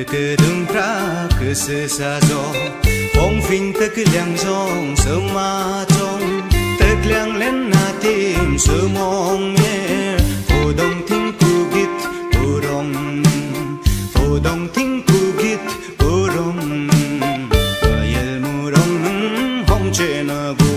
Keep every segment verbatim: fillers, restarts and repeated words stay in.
cứ đừng ra cứ sự xa gió phong phình ta cứ liang rong sớm mà trong ta liang lên na tim sớm mong nghe phù đông thinh cu git phù đông phù đông thinh cu git phù đông ayel mu rong hong che na bu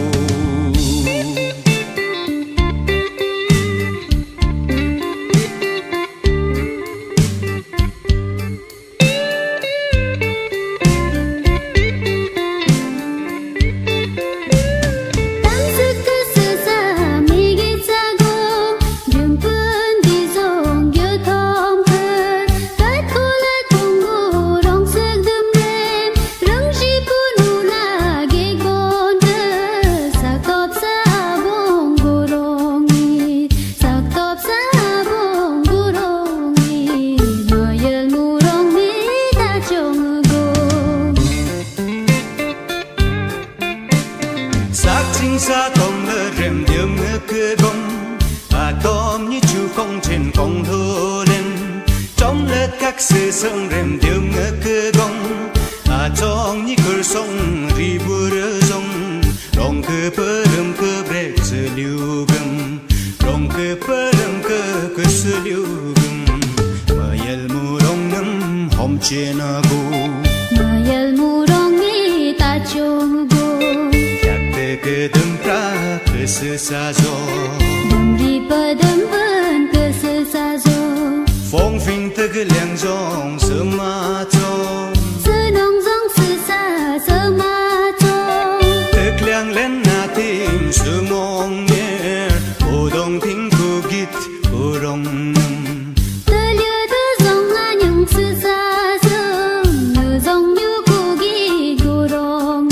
xa tôm lơ rèm điệu ngơ cứ gông à tôm như chú công trên công thô lên trong lết các sự sông rèm điệu ngơ cứ gông à trong như cửa sông ri bùa rơ rong rong cứ bơ râm cứ bẹt sự liu gầm rong cứ bơ râm cứ cứ sự liu gầm mà yel mu rong nấm hom che na bu mà yel mu rong mi ta chung bu cứ đừng ra cứ sự xa gió đừng đi bờ đừng vẫn cứ sự xa gió phong phình ta cứ liang rong sớm mà trong sự nông rong sự xa sớm mà trong ta liang lên na tim sự mong nghe hồ đông thinh cu git hồ rong ta lừa ta rong là những sự xa sớm nửa rong như cu git hồ rong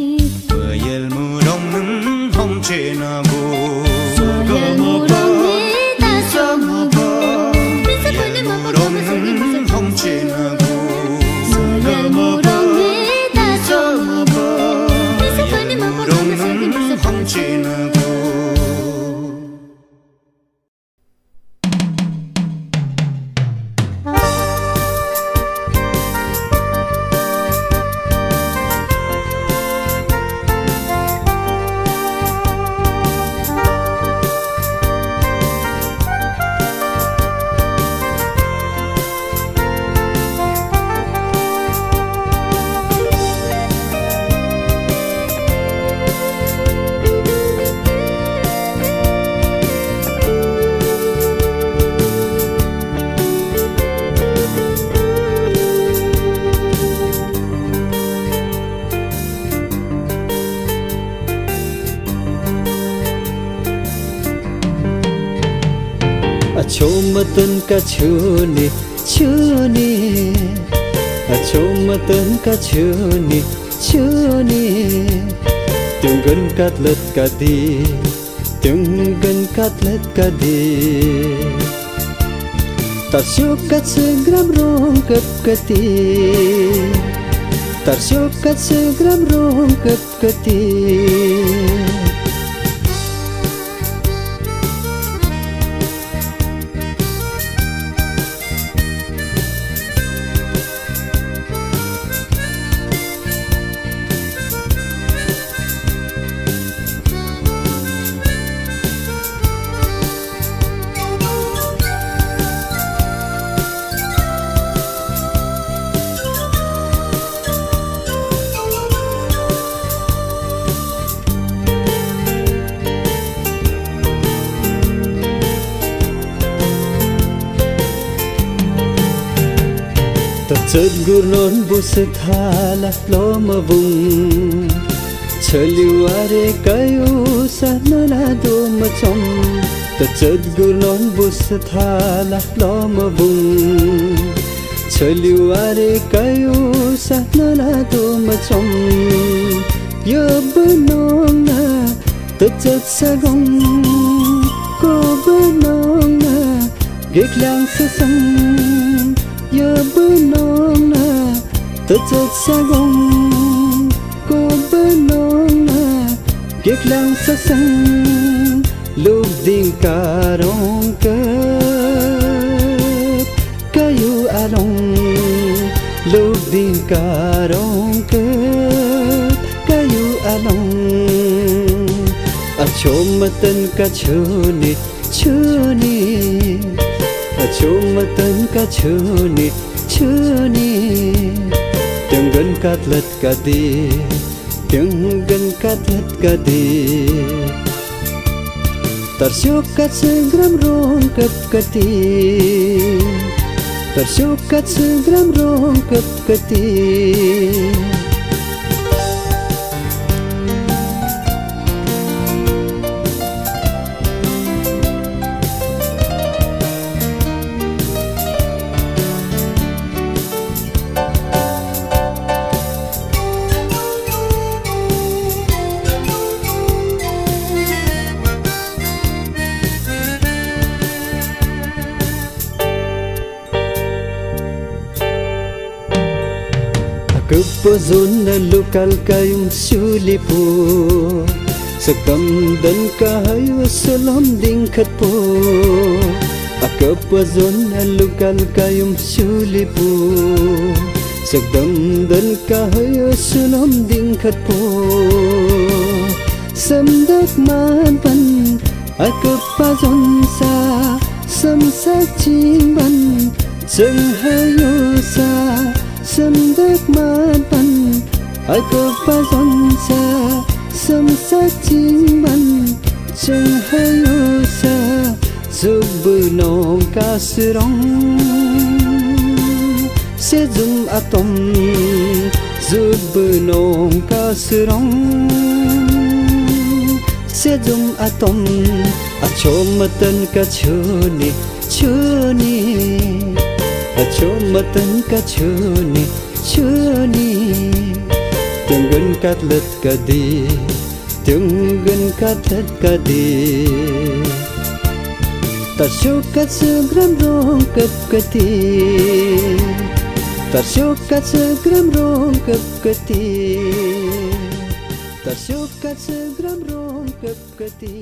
che na bu yel mu rong mi ta chung bu yel mu rong hong che na bu yel mu rong mi ta chung bu yel mu rong hong che na bu chôm mà tên ca chưa nè chưa nè chôm mà tên ca chưa nè chưa nè tiếng gần cắt lết cả đi tiếng gần cắt lết cả đi ta siêu cắt sự gram rong cất cất đi ta siêu cắt sự gram rong cất cất đi chợt gur non bu se thala lo ma vung chaliu are kayu sa na la do ma chom ta chợt gur non bu se thala lo ma vung chaliu are kayu sa na la do ma chom yo bu non na ta chợt sa gong ko bu non na gek lang sa sang yo bu non na ta chợt sa gong cô bên non na kiệt lang sa sang lúc din cả rong cất kayu along lúc đi cả rong cơ kayu along a chôm mà tên ca chơ ni chơ ni a chôm mà tên ca chơ ni chơ ni tiếng gần cát lật cả đi tiếng gần cát lật cả đi tersukat segram rong kep keti tersukat segram rong kep keti Kepozon na lokal kayong sulipo Sakam dan kahayo salam dingkat po Kepozon na lokal kayong sulipo Sakam dan kahayo salam dingkat po Samdak manpan Kepozon sa Samsak jingban Senghayo sa Samdak manpan Aku pasang sa Samsak jingban Senghayo sa Subunong kasirong Sejum atom Subunong kasirong Sejum atom Achomatan ka chuni Chuni Achomatan ka chuni chuni tiếng gần cát lật cả đi tiếng gần cát lật cả đi ta show cát segram rong kep keti ta show cát segram rong kep keti ta show cát segram rong kep keti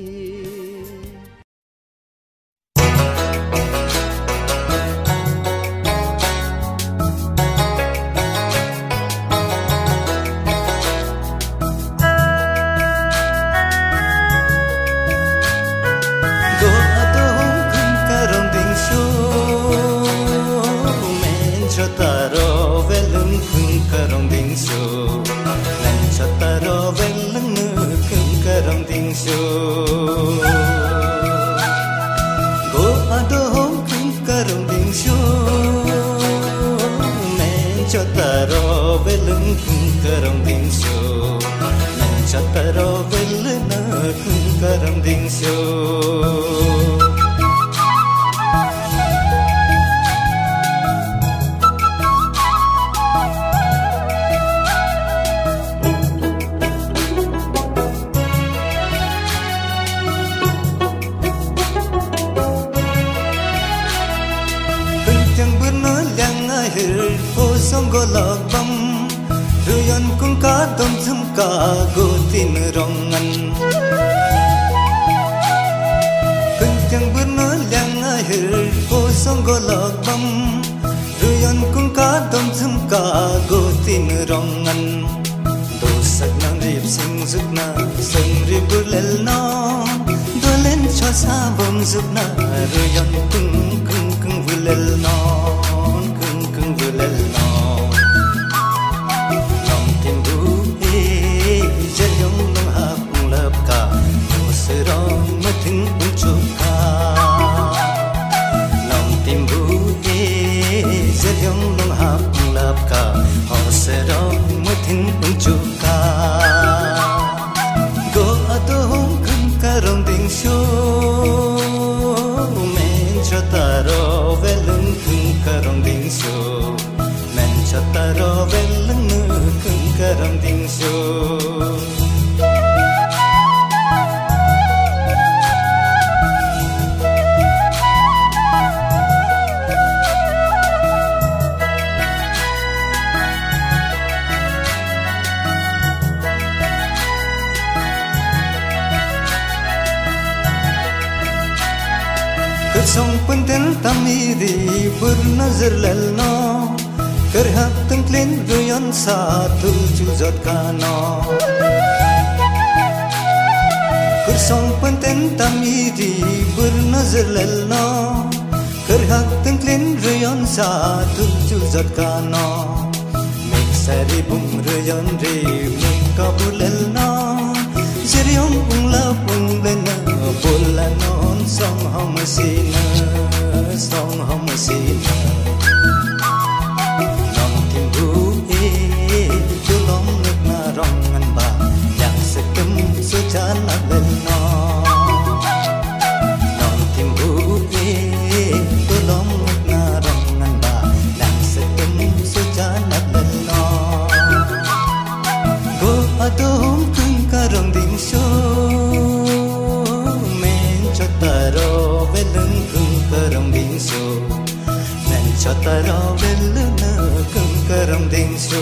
kerhak tengklin ruyon satu juzot kano kursong penten tamidi bernazar lelno kerhak tengklin ruyon satu juzot kano meksari bung ruyon re mekabul lelno jeriom bung la bung lena bolanon song hamasina song hamasina Jalan leno, non timbu e, tolong narongan ba, lang setem sejalan leno. Go adom kung karong ding so, men chotaro veleng kung karong ding so, men chotaro veleng kung karong ding so.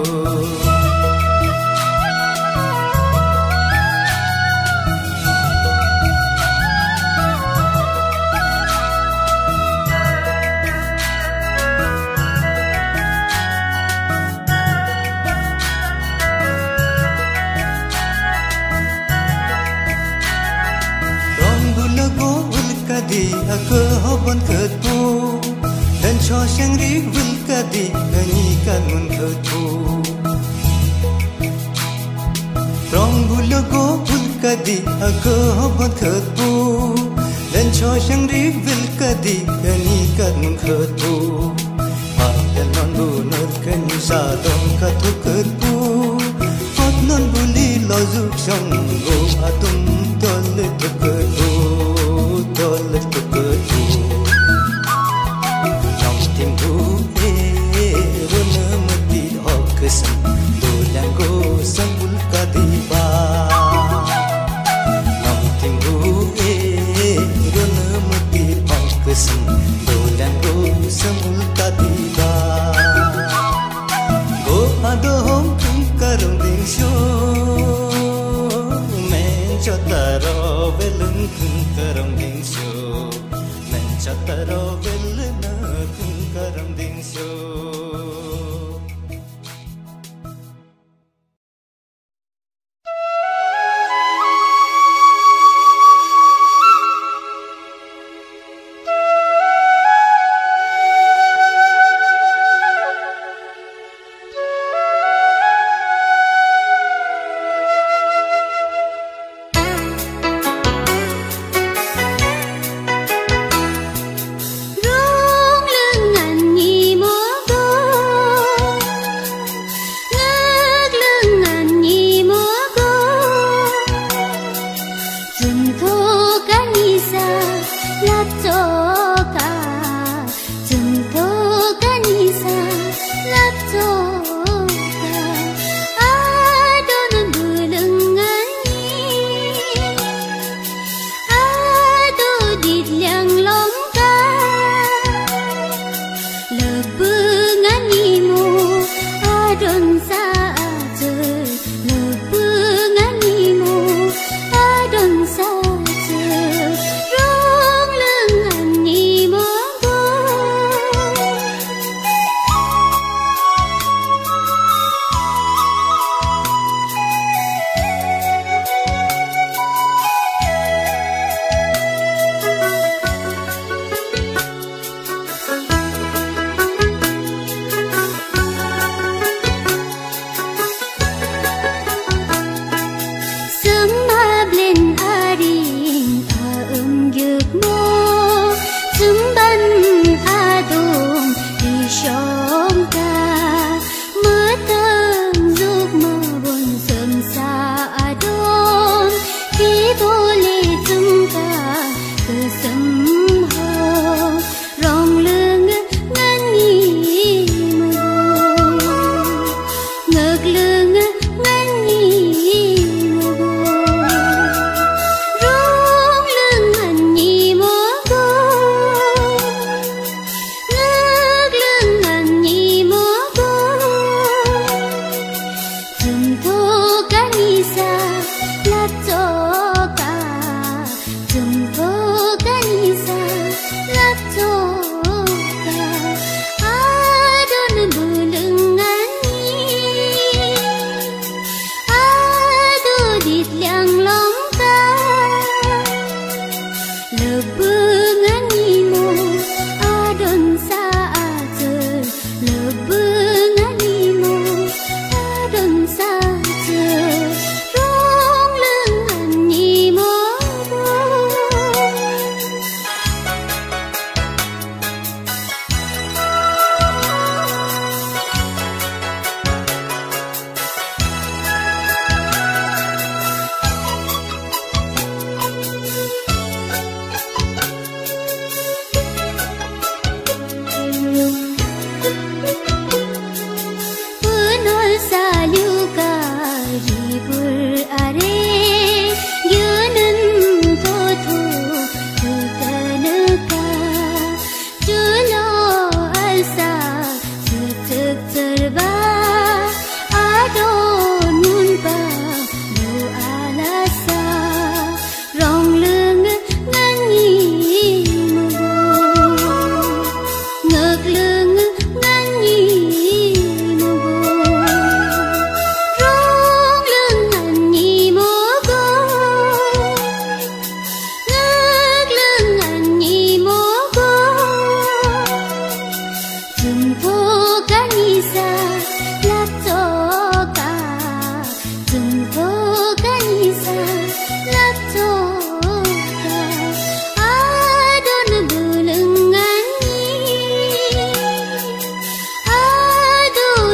Di aku hobon ketpu dan cho sang ri vil kadi nganyi kan mun ketpu rong bulago vil kadi aku hobon ketpu dan cho sang ri vil kadi nganyi kan mun ketpu padahal non bunur kan sa dong katu ketpu pot non buli lozuk song go atum tole ketpu Dolet keketu, nong timbu e, rona mati hok kesem, dolang go sambul kadiba. Nong timbu e, rona mati hok kesem, dolang go sambul kadiba. Go adom kung karong ding syo, men chotaro veleng kung karong ding syo.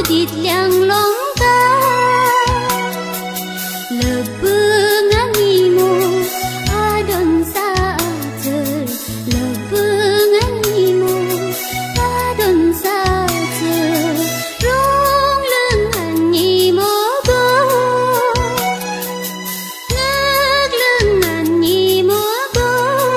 dit liang long ka lebengan imo adon sacer lebengan imo adon sacer rong lengan imo go ngak lengan imo go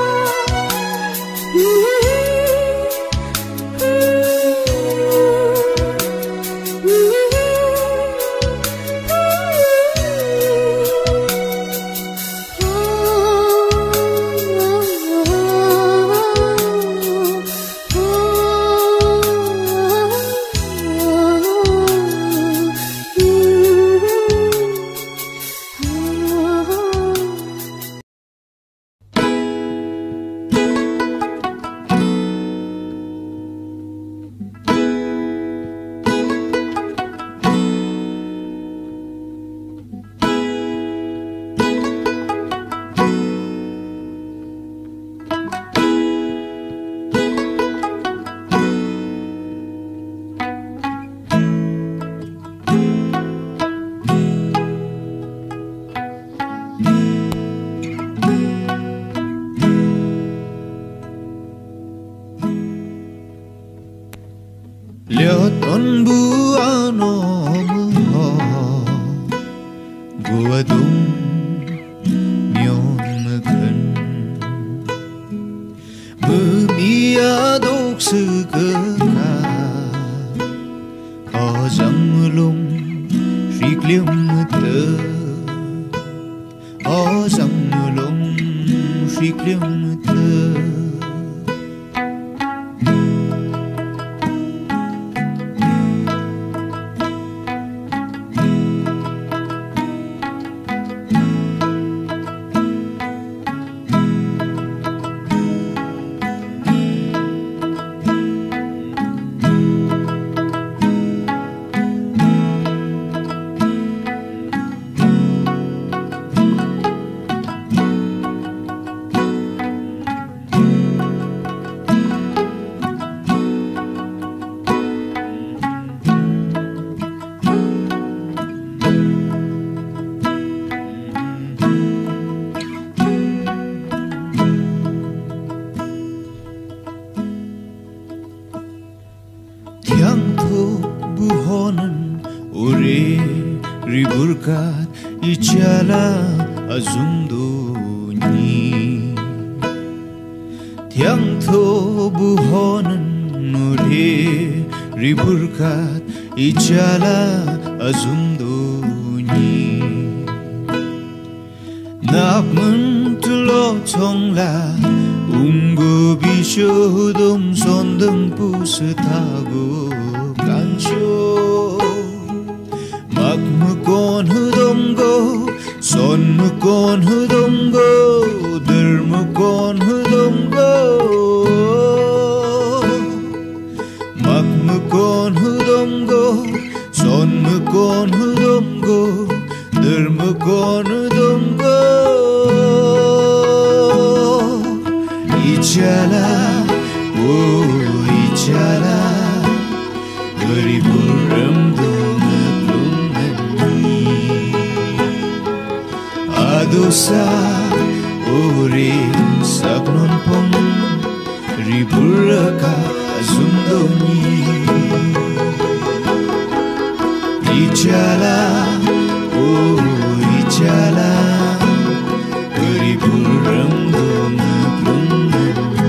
Lihat on bu ano mo gua dung mion meken bia dok segera ojang lung riklim te ojang lung riklim te Tiang tu buhonan ure riburkat ichala azumduni Tiang tu buhonan ure riburkat ichala azumduni Nak mentulo tongla Unggo bisho dom sondeng pusetago kancho Mak mukon hudom go son mukon hudom go der mukon hudom go Mak mukon hudom go son mukon hudom go der mukon hudom go Ichala, oh ichala, beriburam dunga-dunga-ni Adosa, ore saknon pong riburaka azumdoni Ichala, oh ichala, beriburam dunga-dunga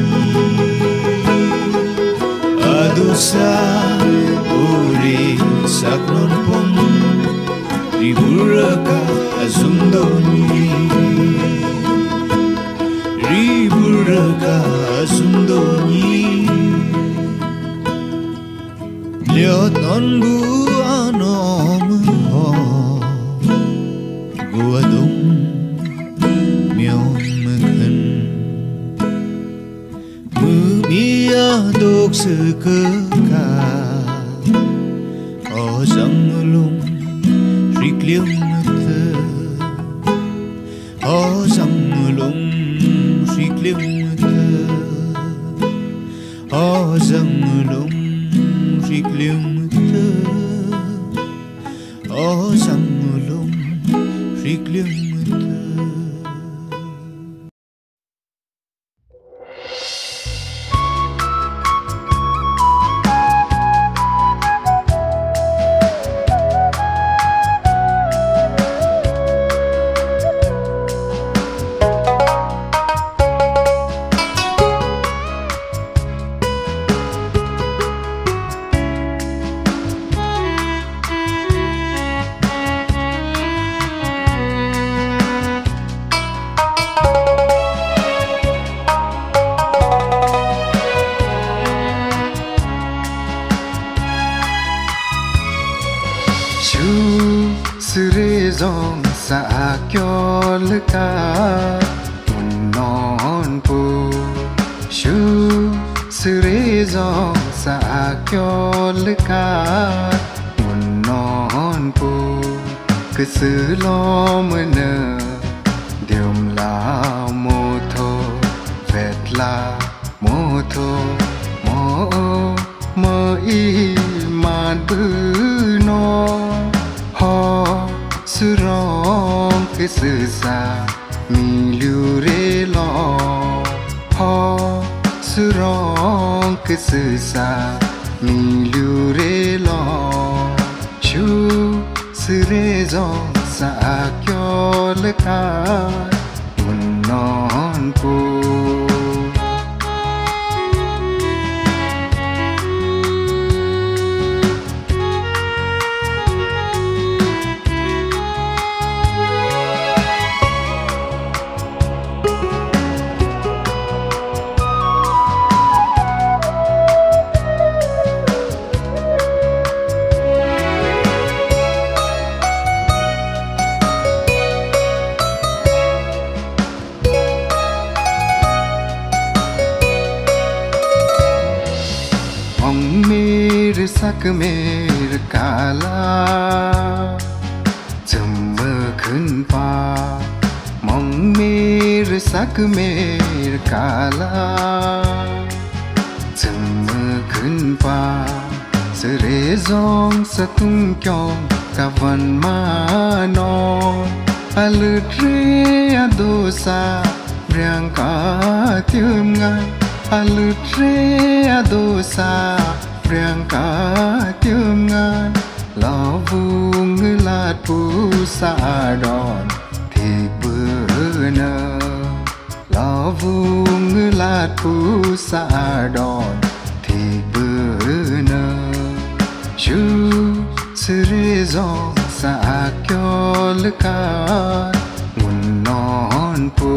Adosa ore saknon pong riburaka azumdoni riburaka azumdoni lihat non bu anom ho gua dong mion meken Mia dok sekeka Ojang lung riklium te Ojang lung riklium te Ojang lung riklium te Shiklim Sure zong sa kyo leka mun non pu Shu sure zong sa kyo leka mun non pu Cứ sự lo mơ nơ Điềm là mô thô Vẹt là mô thô Mô mơ y màn bư no Ho sư rong cái sự xa Mi lưu rê lo Ho sư rong cái sự xa Mi lưu rê lo Chú sư rê rong xa kyo lê ca Mun non pu मेरे sak मेरे काला जम्म पा मong मेरे sak मेरे काला जम्म पा sere zong sa tung kyong kavan mano alutre adosa briang ka tium nga alutre adosa Priang ka tium ngan Lo vung lat pu sa đòn Thì bữa nơ Lo vung lat pu sa đòn Thì bữa nơ Chú sư rê dòng sa kyo lê ca Ngun non pu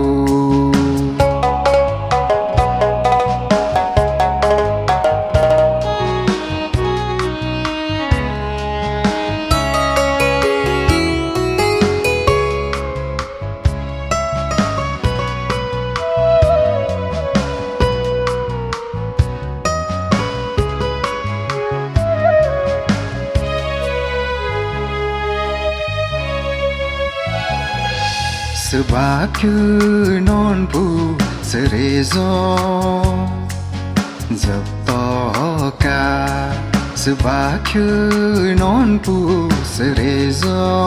Sự ba cứ non pu sự rê gió dập to ca sự ba cứ non pu sự rê gió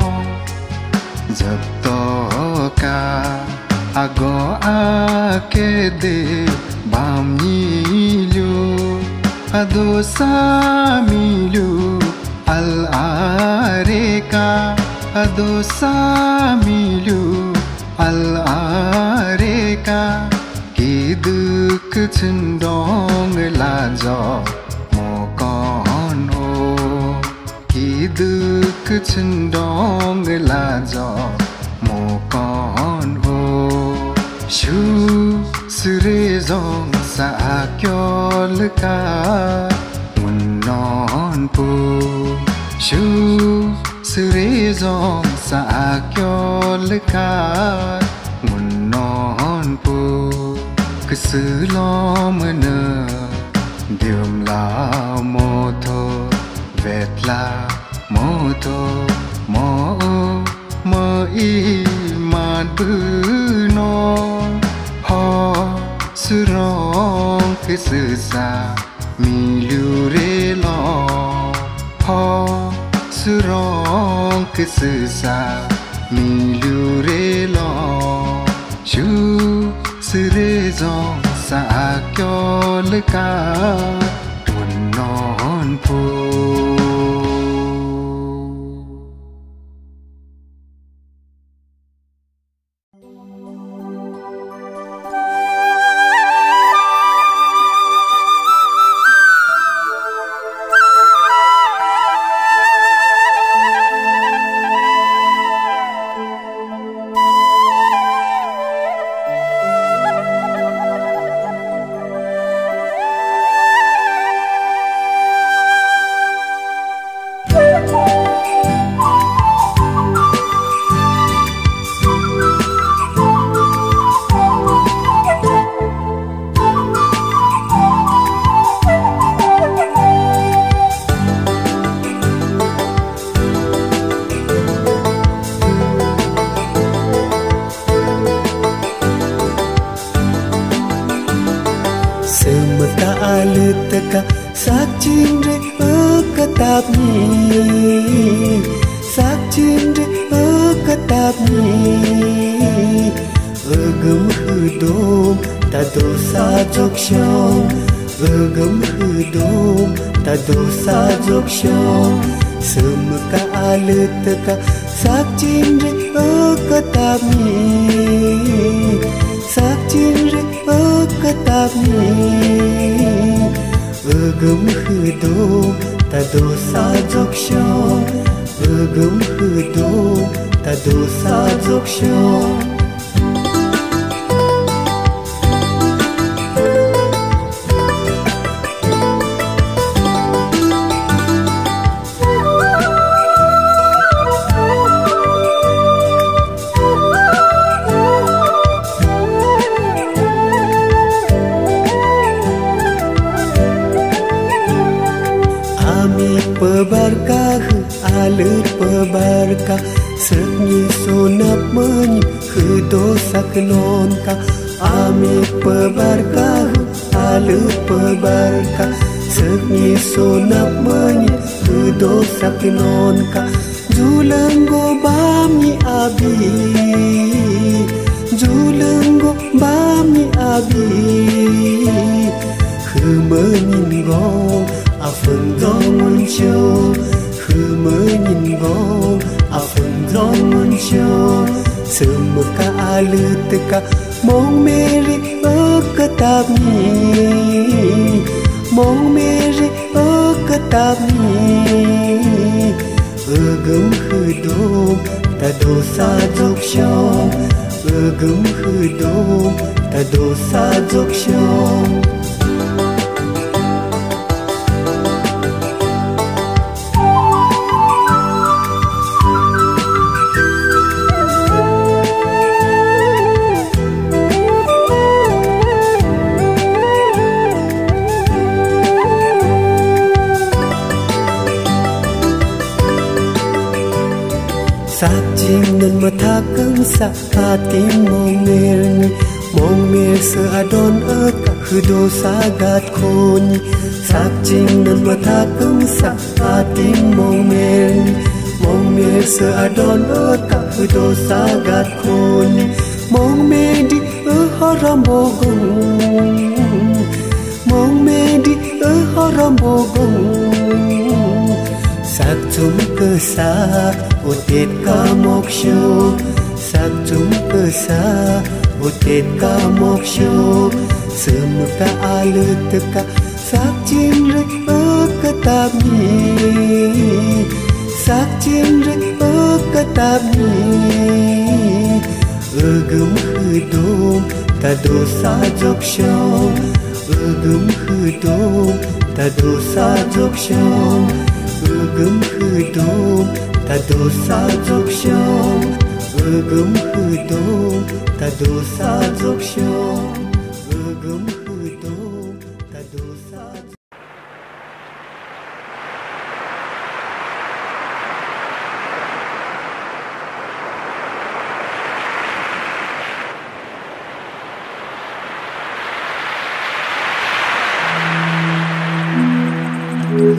dập to ca ago a ke de bam ni lu ado sa mi lu al areka ado sa mi lu al areka ki duk chen dong la jo mo con ho ki duk chen dong la jo mo con ho shu sư rê dong sa kyo lê ca mun non pu shu sư rê dòng sa kyo lê ca ngun non pu cứ sự lo mơ nơ điềm là mô thô vẹt là mô thô mô mơ y màn bư no ho sư rong cái sự xa mi lưu rê lo ho sư rong cái sự xa mi lưu rê lo chú sư rê gió xa cho lê ca tuần non phù.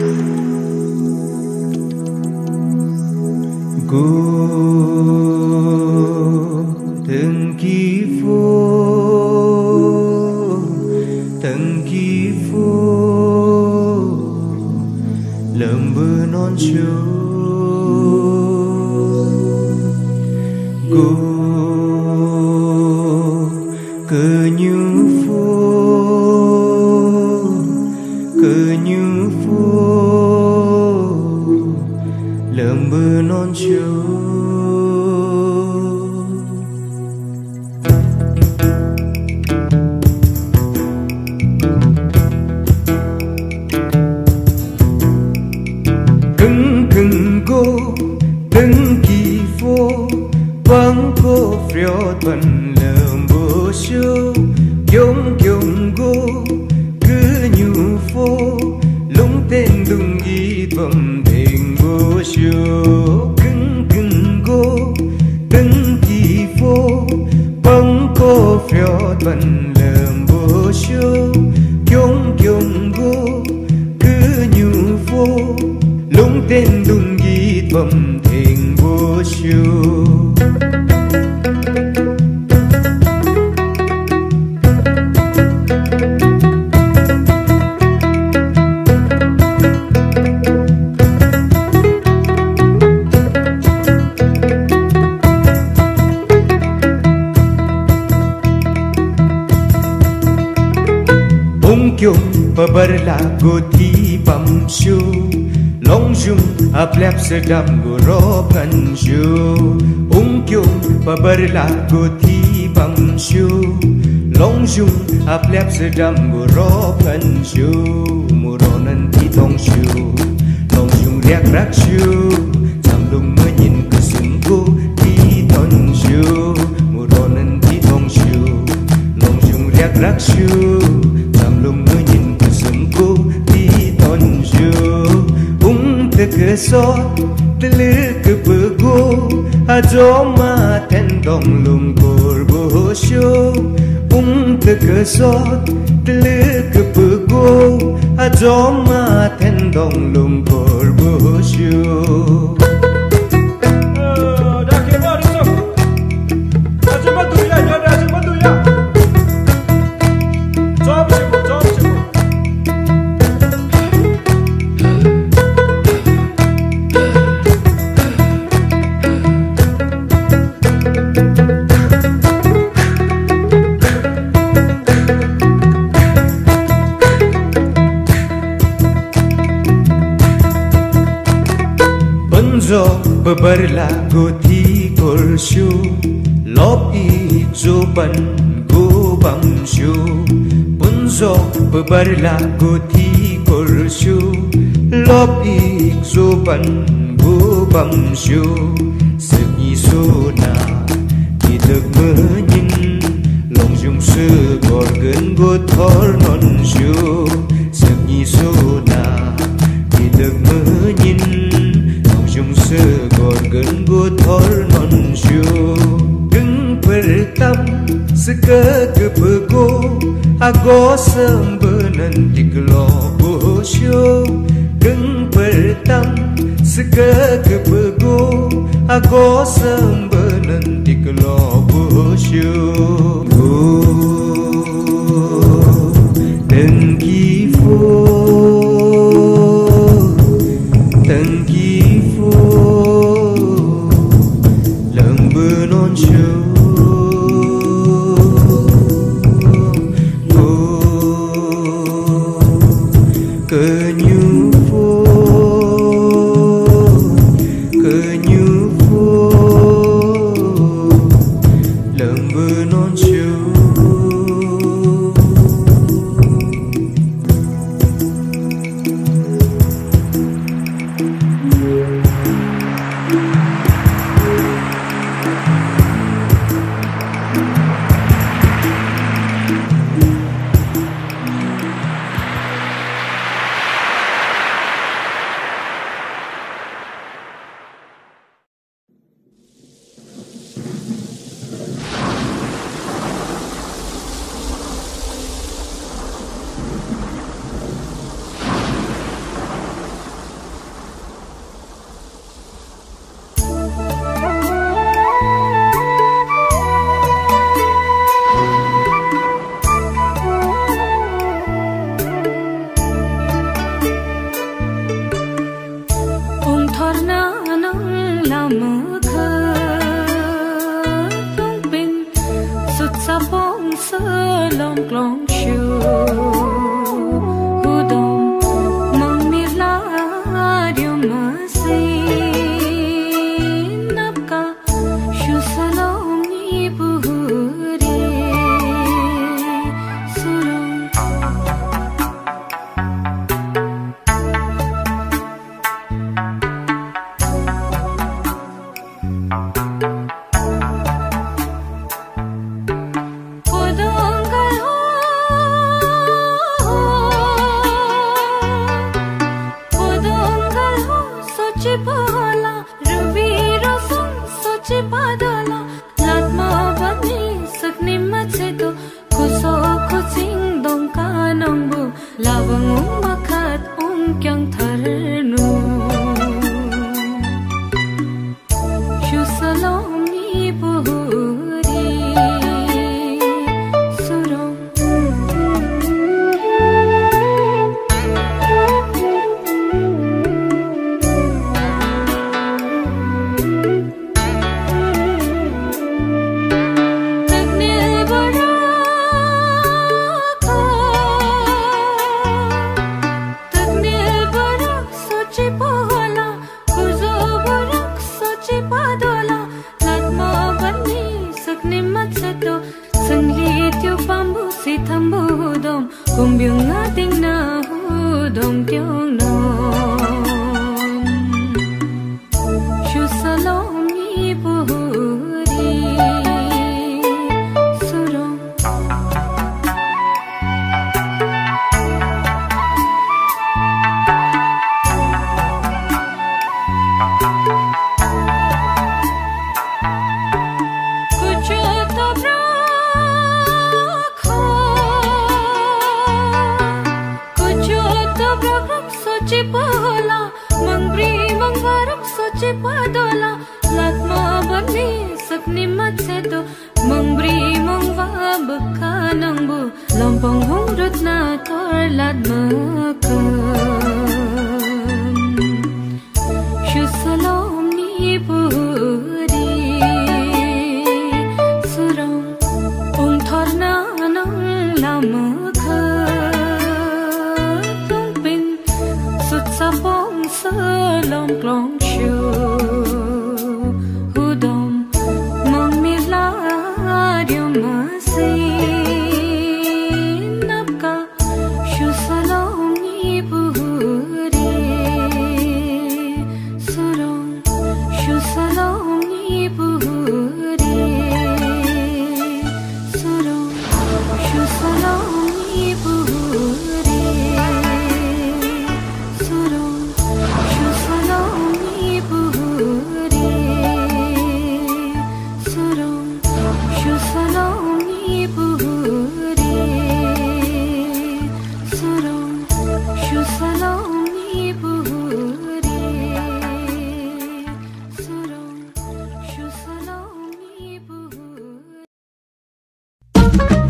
Go lợm bơ non chiều cưng cưng cô đừng kỳ phố vắng cô phiêu tuần lợm bơ chiều yong yong cô cứ như phố lung tên đùng ghi vầm thềm bơ chiều cưng cưng cô đừng kỳ phố vắng cô phiêu tuần lợm bơ chiều yong yong cô cứ như phố lung tên đùng ghi vầm thềm bơ chiều Kyung pabarla go thi bam shu long jung aplap sedam go ro phan shu ung kyung pabarla go thi bam shu long jung aplap sedam go ro phan shu muronan thi thong shu long jung riak rak shu cham lung mơ nhìn cứ sung go thi thon shu muronan thi thong shu long jung riak rak shu lung mơ nhìn cứ sung cô đi thon chiều ung tơ cơ so tơ lư cơ bơ cô a gió mà ten dong lung cor bơ chiều ung tơ cơ so tơ lư cơ bơ cô a gió mà ten dong lung cor bơ chiều zo beberla go thi kor shu lop i zo ban go bang shu bun zo beberla go thi kor shu lop i zo ban go bang shu sự nhi su na thì được mơ nhìn lòng dung sư gor gần go thor non shu sự nhi su na thì được mơ nhìn chung sơ gor gần go thor non shu cưng pertam seka ke pego ago sembenan tiklo bo shu cưng pertam seka ke pego ago sembenan tiklo bo shu đừng kỳ phố đừng kỳ lợm bơ non chiều cơ như phố cơ như phố lợm bơ non chiều Hudong mang mirla điều mà si सोचे पाला ruby Rossum सोचे पादला लात्मा बनी सक्ने मचे तो खुसो खुसिङ दोंका नंबु लावङ मखात उम क्याङ थरनु शुसलोमी बुहुरी सुरो Kumbyung ating na hudong tiong nom Shu salom ni buhuri surong Kucho to सोचे पाला मंगरी मंगवारक सोचे पादोला लात्मा बनी सक्ने मचे तो मंगरी मंगवा बका नंबु लंपंग हों रुतना तोर लात्मा शुसलोम नी बुहुरी सुरं उम थोरना नंग Lama Sabong salom klong shu hudom mong miladio masin napka shu salom ni buhuri surong shu salom ni buhuri surong shu salom ni buhuri Thank you.